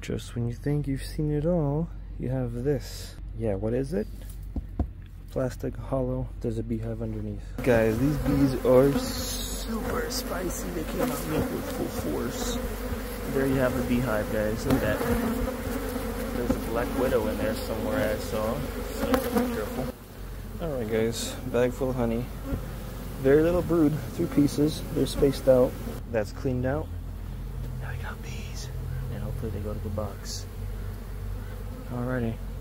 Just when you think you've seen it all, you have this. Yeah, what is it? Plastic, hollow, there's a beehive underneath. Guys, these bees are super spicy. They came out me with full force. There you have the beehive, guys. Look at that. There's a black widow in there somewhere I saw. So be careful. Alright guys, bag full of honey. Very little brood, 3 pieces. They're spaced out. That's cleaned out. Now we got bees. And hopefully they go to the box. Alrighty.